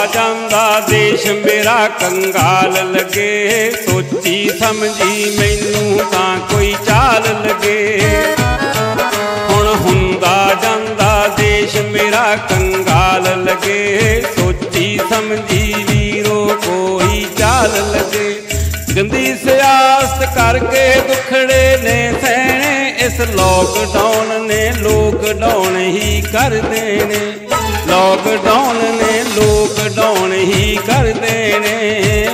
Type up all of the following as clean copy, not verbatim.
ਜਾਂਦਾ ਦੇਸ਼ ਮੇਰਾ ਕੰਗਾਲ ਲੱਗੇ। ਸੋਚੀ ਸਮਝੀ ਮੈਨੂੰ ਤਾਂ ਕੋਈ ਚਾਲ ਲੱਗੇ। ਹੁਣ ਹੁੰਦਾ ਜਾਂਦਾ ਦੇਸ਼ ਮੇਰਾ ਕੰਗਾਲ ਲੱਗੇ। ਸੋਚੀ ਸਮਝੀ ਵੀਰੋ ਕੋਈ ਚਾਲ ਲੱਗੇ। ਗੰਦੀ ਸਿਆਸਤ ਕਰਕੇ ਦੁਖੜੇ ਨੇ ਸਹਿਣੇ। ਇਸ ਲੋਕਡਾਊਨ ਨੇ ਲੋਕਡਾਊਨ ਹੀ ਕਰਦੇ ਨੇ। ਲੋਕਡਾਊਨ ਨੇ ਲੋਕਡਾਊਨ ਹੀ ਕਰਦੇ ਨੇ।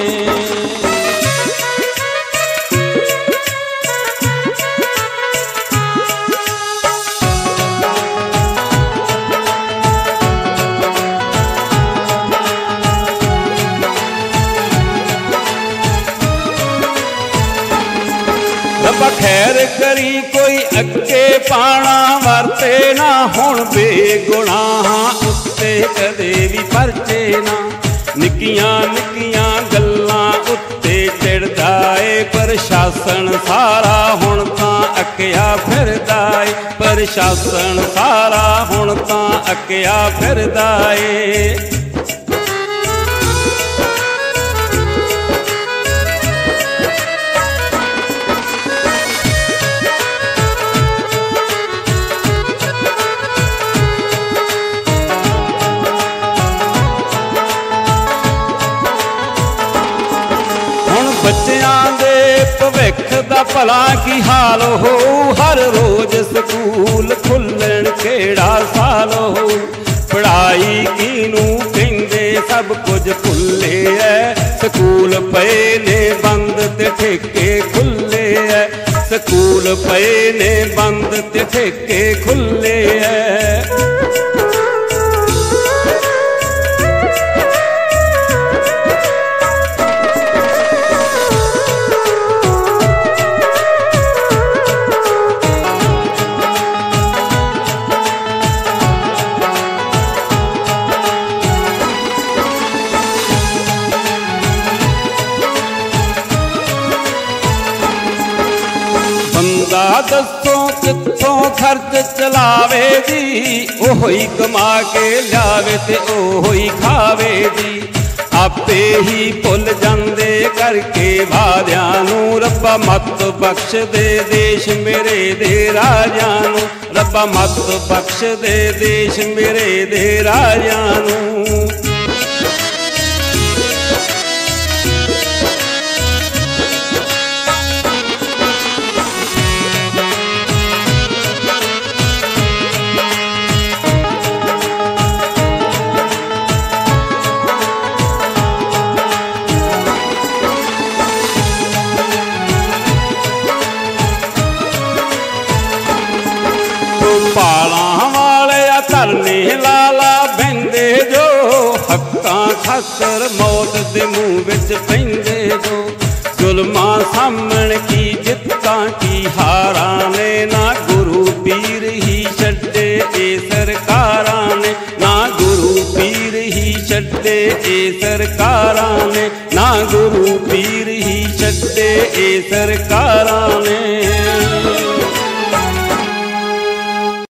ਰੱਬਾ ਖੈਰ ਕਰੀ ਕੋਈ ਅੱਗੇ ਪਾਣਾ ਵਰਤੇ ਨਾ। ਹੁਣ ਬੇਗੁਨਾਹਾਂ ਉੱਤੇ ਕਦੇ ਵੀ ਪਰਚੇ ਨਾ। ਨਿੱਕੀਆਂ ਨਿੱਕੀਆਂ ਗੱਲਾਂ ਉੱਤੇ ਚਿੜਦਾ ਏ ਪ੍ਰਸ਼ਾਸਨ ਸਾਰਾ। ਹੁਣ ਤਾਂ ਅੱਕਿਆ ਫਿਰਦਾ ਏ ਪ੍ਰਸ਼ਾਸਨ ਸਾਰਾ। ਹੁਣ ਤਾਂ ਅੱਕਿਆ ਫਿਰਦਾ ਏ। ਬੱਚਿਆਂ ਦੇ ਭਵਿੱਖ ਦਾ ਭਲਾ ਕੀ ਹਾਲ ਹੋਊ। ਹਰ ਰੋਜ਼ ਸਕੂਲ ਖੁੱਲਣ ਕਿਹੜਾ ਸਾਲ ਹੋਊ। ਪੜ੍ਹਾਈ ਕਿਹਨੂੰ ਕਹਿੰਦੇ ਸਭ ਕੁਝ ਭੁੱਲੇ ਐ। ਸਕੂਲ ਪਏ ਨੇ ਬੰਦ ਤੇ ਠੇਕੇ ਖੁੱਲੇ ਐ। ਸਕੂਲ ਪਏ ਨੇ ਬੰਦ ਤੇ ਠੇਕੇ ਖੁੱਲੇ ਐ। ਬੰਦਾ ਦੱਸੋ ਕਿੱਥੋਂ ਖਰਚ ਚਲਾਵੇ ਜੀ। ਉਹੋ ਹੀ ਕਮਾ ਕੇ ਲਿਆਵੇ ਤੇ ਉਹੋ ਹੀ ਖਾਵੇ ਜੀ। ਆਪੇ ਹੀ ਭੁੱਲ ਜਾਂਦੇ ਕਰਕੇ ਵਾਅਦਿਆਂ ਨੂੰ। ਰੱਬਾ ਮੱਤ ਬਖਸ਼ ਦੇ ਦੇਸ਼ ਮੇਰੇ ਦੇ ਰਾਜਾਂ ਨੂੰ। ਰੱਬਾ ਮੱਤ ਬਖਸ਼ ਦੇ ਦੇਸ਼ ਮੇਰੇ ਦੇ ਰਾਜਾਂ ਨੂੰ। ਪਾਲਾਂ ਵਾਲੇ ਆ ਧਰਨੇ ਲਾਲਾ ਬਹਿੰਦੇ ਜੋ। ਹੱਕਾਂ ਖਾਤਰ ਮੌਤ ਦੇ ਮੂੰਹ ਵਿੱਚ ਪੈਂਦੇ ਜੋ। ਜ਼ੁਲਮਾਂ ਸਾਹਮਣ ਕੀ ਜਿੱਤਾਂ ਕੀ ਹਾਰਾਂ ਨੇ। ਨਾ ਗੁਰੂ ਪੀਰ ਹੀ ਛੱਡੇ ਇਹ ਸਰਕਾਰਾਂ ਨੇ। ਨਾ ਗੁਰੂ ਪੀਰ ਹੀ ਛੱਡੇ ਇਹ ਸਰਕਾਰਾਂ ਨੇ। ਨਾ ਗੁਰੂ ਪੀਰ ਹੀ ਛੱਡੇ ਇਹ ਸਰਕਾਰਾਂ ਨੇ।